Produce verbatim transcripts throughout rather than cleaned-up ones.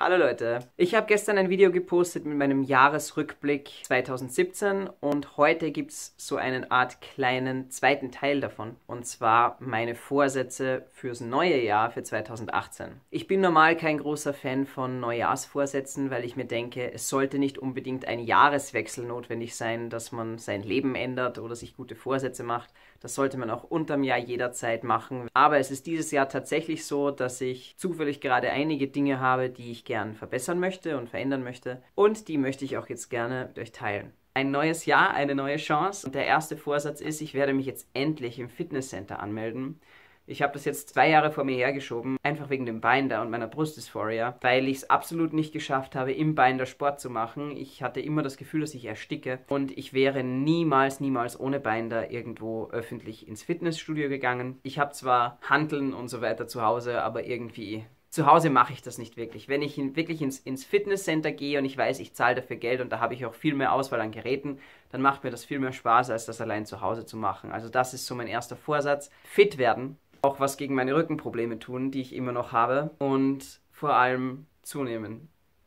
Hallo Leute, ich habe gestern ein Video gepostet mit meinem Jahresrückblick zweitausendsiebzehn und heute gibt es so eine Art kleinen zweiten Teil davon, und zwar meine Vorsätze fürs neue Jahr für zweitausendachtzehn. Ich bin normal kein großer Fan von Neujahrsvorsätzen, weil ich mir denke, es sollte nicht unbedingt ein Jahreswechsel notwendig sein, dass man sein Leben ändert oder sich gute Vorsätze macht. Das sollte man auch unterm Jahr jederzeit machen. Aber es ist dieses Jahr tatsächlich so, dass ich zufällig gerade einige Dinge habe, die ich gern verbessern möchte und verändern möchte. Und die möchte ich auch jetzt gerne mit euch teilen. Ein neues Jahr, eine neue Chance. Und der erste Vorsatz ist, ich werde mich jetzt endlich im Fitnesscenter anmelden. Ich habe das jetzt zwei Jahre vor mir hergeschoben, einfach wegen dem Binder und meiner Brustdysphoria, weil ich es absolut nicht geschafft habe, im Binder Sport zu machen. Ich hatte immer das Gefühl, dass ich ersticke, und ich wäre niemals, niemals ohne Binder irgendwo öffentlich ins Fitnessstudio gegangen. Ich habe zwar Hanteln und so weiter zu Hause, aber irgendwie zu Hause mache ich das nicht wirklich. Wenn ich in, wirklich ins, ins Fitnesscenter gehe und ich weiß, ich zahle dafür Geld und da habe ich auch viel mehr Auswahl an Geräten, dann macht mir das viel mehr Spaß, als das allein zu Hause zu machen. Also das ist so mein erster Vorsatz. Fit werden. Auch was gegen meine Rückenprobleme tun, die ich immer noch habe, und vor allem zunehmen.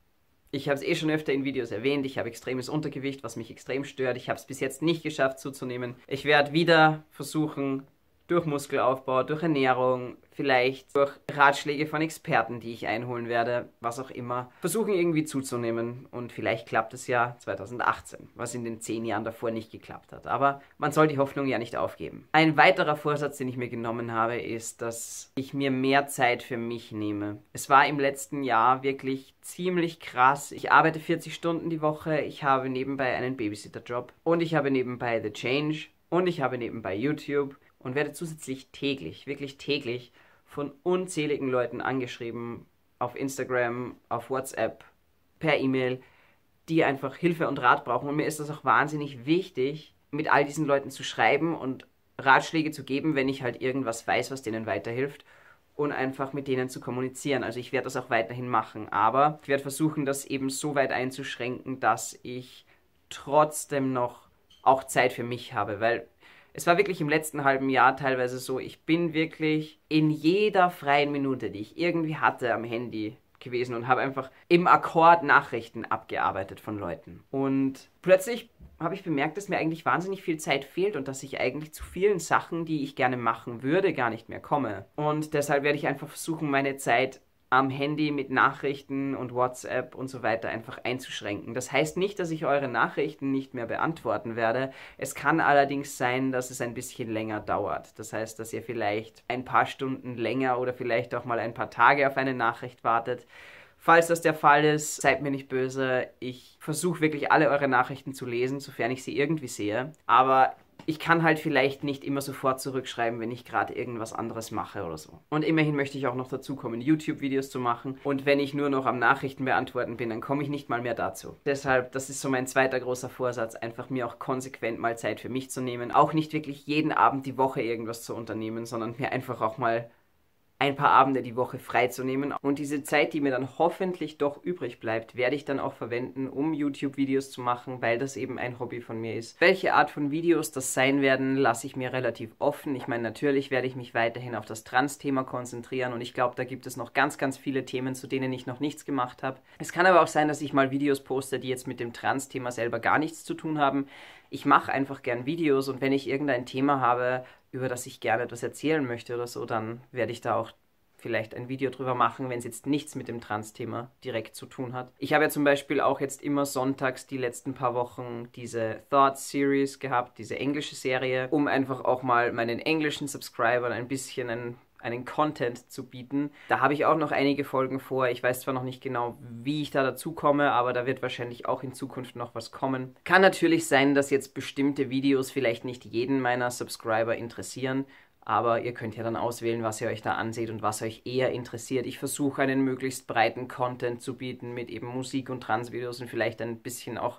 Ich habe es eh schon öfter in Videos erwähnt, ich habe extremes Untergewicht, was mich extrem stört. Ich habe es bis jetzt nicht geschafft zuzunehmen. Ich werde wieder versuchen, durch Muskelaufbau, durch Ernährung, vielleicht durch Ratschläge von Experten, die ich einholen werde, was auch immer, versuchen irgendwie zuzunehmen, und vielleicht klappt es ja zweitausendachtzehn, was in den zehn Jahren davor nicht geklappt hat. Aber man soll die Hoffnung ja nicht aufgeben. Ein weiterer Vorsatz, den ich mir genommen habe, ist, dass ich mir mehr Zeit für mich nehme. Es war im letzten Jahr wirklich ziemlich krass. Ich arbeite vierzig Stunden die Woche, ich habe nebenbei einen Babysitterjob und ich habe nebenbei The Change und ich habe nebenbei YouTube. Und werde zusätzlich täglich, wirklich täglich, von unzähligen Leuten angeschrieben, auf Instagram, auf WhatsApp, per E-Mail, die einfach Hilfe und Rat brauchen. Und mir ist das auch wahnsinnig wichtig, mit all diesen Leuten zu schreiben und Ratschläge zu geben, wenn ich halt irgendwas weiß, was denen weiterhilft, und einfach mit denen zu kommunizieren. Also ich werde das auch weiterhin machen, aber ich werde versuchen, das eben so weit einzuschränken, dass ich trotzdem noch auch Zeit für mich habe, weil es war wirklich im letzten halben Jahr teilweise so, ich bin wirklich in jeder freien Minute, die ich irgendwie hatte, am Handy gewesen und habe einfach im Akkord Nachrichten abgearbeitet von Leuten. Und plötzlich habe ich bemerkt, dass mir eigentlich wahnsinnig viel Zeit fehlt und dass ich eigentlich zu vielen Sachen, die ich gerne machen würde, gar nicht mehr komme. Und deshalb werde ich einfach versuchen, meine Zeit am Handy mit Nachrichten und WhatsApp und so weiter einfach einzuschränken. Das heißt nicht, dass ich eure Nachrichten nicht mehr beantworten werde. Es kann allerdings sein, dass es ein bisschen länger dauert. Das heißt, dass ihr vielleicht ein paar Stunden länger oder vielleicht auch mal ein paar Tage auf eine Nachricht wartet. Falls das der Fall ist, seid mir nicht böse. Ich versuche wirklich alle eure Nachrichten zu lesen, sofern ich sie irgendwie sehe. Aber ich kann halt vielleicht nicht immer sofort zurückschreiben, wenn ich gerade irgendwas anderes mache oder so. Und immerhin möchte ich auch noch dazu kommen, YouTube-Videos zu machen. Und wenn ich nur noch am Nachrichten beantworten bin, dann komme ich nicht mal mehr dazu. Deshalb, das ist so mein zweiter großer Vorsatz, einfach mir auch konsequent mal Zeit für mich zu nehmen. Auch nicht wirklich jeden Abend die Woche irgendwas zu unternehmen, sondern mir einfach auch mal ein paar Abende die Woche freizunehmen. Und diese Zeit, die mir dann hoffentlich doch übrig bleibt, werde ich dann auch verwenden, um YouTube-Videos zu machen, weil das eben ein Hobby von mir ist. Welche Art von Videos das sein werden, lasse ich mir relativ offen. Ich meine, natürlich werde ich mich weiterhin auf das Trans-Thema konzentrieren, und ich glaube, da gibt es noch ganz, ganz viele Themen, zu denen ich noch nichts gemacht habe. Es kann aber auch sein, dass ich mal Videos poste, die jetzt mit dem Trans-Thema selber gar nichts zu tun haben. Ich mache einfach gern Videos, und wenn ich irgendein Thema habe, über das ich gerne etwas erzählen möchte oder so, dann werde ich da auch vielleicht ein Video drüber machen, wenn es jetzt nichts mit dem Trans-Thema direkt zu tun hat. Ich habe ja zum Beispiel auch jetzt immer sonntags die letzten paar Wochen diese Thoughts-Series gehabt, diese englische Serie, um einfach auch mal meinen englischen Subscribern ein bisschen einen einen Content zu bieten. Da habe ich auch noch einige Folgen vor. Ich weiß zwar noch nicht genau, wie ich da dazu komme, aber da wird wahrscheinlich auch in Zukunft noch was kommen. Kann natürlich sein, dass jetzt bestimmte Videos vielleicht nicht jeden meiner Subscriber interessieren, aber ihr könnt ja dann auswählen, was ihr euch da anseht und was euch eher interessiert. Ich versuche einen möglichst breiten Content zu bieten mit eben Musik- und Trans-Videos und vielleicht ein bisschen auch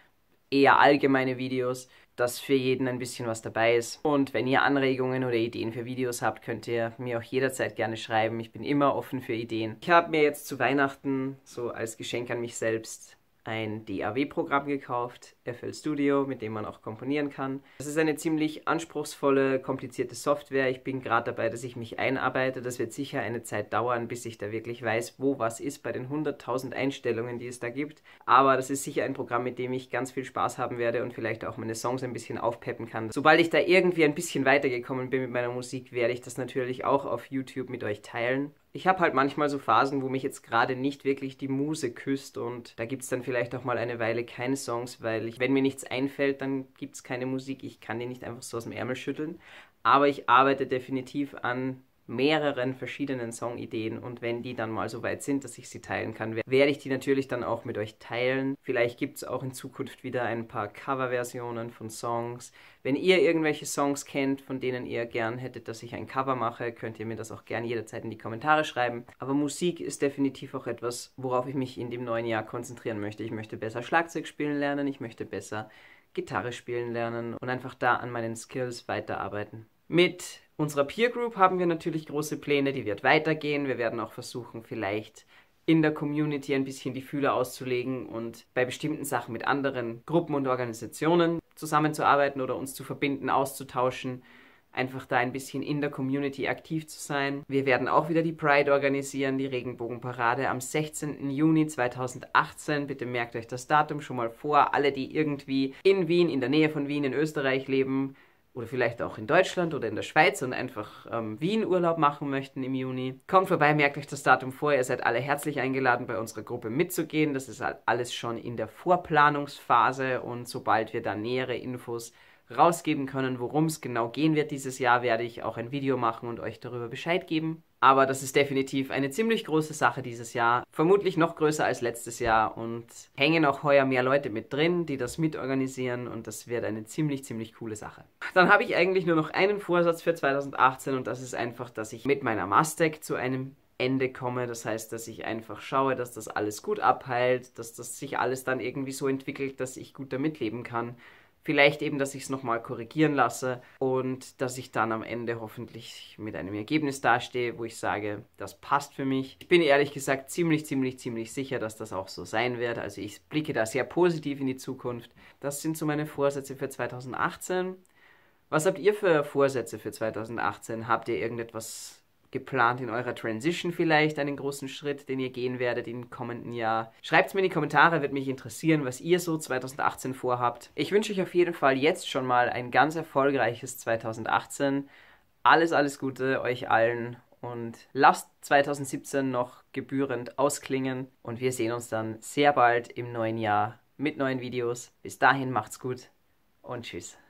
eher allgemeine Videos, dass für jeden ein bisschen was dabei ist. Und wenn ihr Anregungen oder Ideen für Videos habt, könnt ihr mir auch jederzeit gerne schreiben. Ich bin immer offen für Ideen. Ich habe mir jetzt zu Weihnachten, so als Geschenk an mich selbst, ein D A W-Programm gekauft, F L Studio, mit dem man auch komponieren kann. Das ist eine ziemlich anspruchsvolle, komplizierte Software. Ich bin gerade dabei, dass ich mich einarbeite. Das wird sicher eine Zeit dauern, bis ich da wirklich weiß, wo was ist bei den hunderttausend Einstellungen, die es da gibt. Aber das ist sicher ein Programm, mit dem ich ganz viel Spaß haben werde und vielleicht auch meine Songs ein bisschen aufpeppen kann. Sobald ich da irgendwie ein bisschen weitergekommen bin mit meiner Musik, werde ich das natürlich auch auf YouTube mit euch teilen. Ich habe halt manchmal so Phasen, wo mich jetzt gerade nicht wirklich die Muse küsst und da gibt es dann vielleicht auch mal eine Weile keine Songs, weil ich, wenn mir nichts einfällt, dann gibt es keine Musik. Ich kann die nicht einfach so aus dem Ärmel schütteln. Aber ich arbeite definitiv an mehreren verschiedenen Songideen und wenn die dann mal so weit sind, dass ich sie teilen kann, werde ich die natürlich dann auch mit euch teilen. Vielleicht gibt es auch in Zukunft wieder ein paar Coverversionen von Songs. Wenn ihr irgendwelche Songs kennt, von denen ihr gern hättet, dass ich ein Cover mache, könnt ihr mir das auch gern jederzeit in die Kommentare schreiben. Aber Musik ist definitiv auch etwas, worauf ich mich in dem neuen Jahr konzentrieren möchte. Ich möchte besser Schlagzeug spielen lernen, ich möchte besser Gitarre spielen lernen und einfach da an meinen Skills weiterarbeiten. Mit unserer Peer Group haben wir natürlich große Pläne, die wird weitergehen. Wir werden auch versuchen, vielleicht in der Community ein bisschen die Fühler auszulegen und bei bestimmten Sachen mit anderen Gruppen und Organisationen zusammenzuarbeiten oder uns zu verbinden, auszutauschen. Einfach da ein bisschen in der Community aktiv zu sein. Wir werden auch wieder die Pride organisieren, die Regenbogenparade am sechzehnten Juni zweitausendachtzehn. Bitte merkt euch das Datum schon mal vor. Alle, die irgendwie in Wien, in der Nähe von Wien, in Österreich leben, oder vielleicht auch in Deutschland oder in der Schweiz und einfach ähm, Wien-Urlaub machen möchten im Juni. Kommt vorbei, merkt euch das Datum vor. Ihr seid alle herzlich eingeladen, bei unserer Gruppe mitzugehen. Das ist halt alles schon in der Vorplanungsphase und sobald wir dann nähere Infos rausgeben können, worum es genau gehen wird dieses Jahr, werde ich auch ein Video machen und euch darüber Bescheid geben. Aber das ist definitiv eine ziemlich große Sache dieses Jahr. Vermutlich noch größer als letztes Jahr und hängen auch heuer mehr Leute mit drin, die das mitorganisieren und das wird eine ziemlich, ziemlich coole Sache. Dann habe ich eigentlich nur noch einen Vorsatz für zweitausendachtzehn und das ist einfach, dass ich mit meiner Mastec zu einem Ende komme. Das heißt, dass ich einfach schaue, dass das alles gut abheilt, dass das sich alles dann irgendwie so entwickelt, dass ich gut damit leben kann. Vielleicht eben, dass ich es nochmal korrigieren lasse und dass ich dann am Ende hoffentlich mit einem Ergebnis dastehe, wo ich sage, das passt für mich. Ich bin ehrlich gesagt ziemlich, ziemlich, ziemlich sicher, dass das auch so sein wird. Also ich blicke da sehr positiv in die Zukunft. Das sind so meine Vorsätze für zweitausendachtzehn. Was habt ihr für Vorsätze für zweitausendachtzehn? Habt ihr irgendetwas geplant in eurer Transition vielleicht, einen großen Schritt, den ihr gehen werdet im kommenden Jahr? Schreibt es mir in die Kommentare, würde mich interessieren, was ihr so zweitausendachtzehn vorhabt. Ich wünsche euch auf jeden Fall jetzt schon mal ein ganz erfolgreiches zweitausendachtzehn. Alles, alles Gute euch allen und lasst zweitausendsiebzehn noch gebührend ausklingen und wir sehen uns dann sehr bald im neuen Jahr mit neuen Videos. Bis dahin macht's gut und tschüss.